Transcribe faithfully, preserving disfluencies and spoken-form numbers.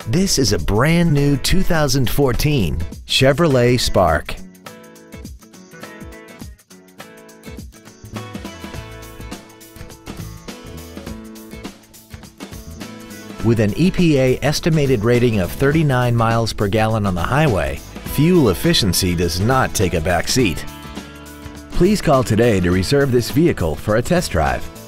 This is a brand new two thousand fourteen Chevrolet Spark. With an E P A estimated rating of thirty-nine miles per gallon on the highway, fuel efficiency does not take a back seat. Please call today to reserve this vehicle for a test drive.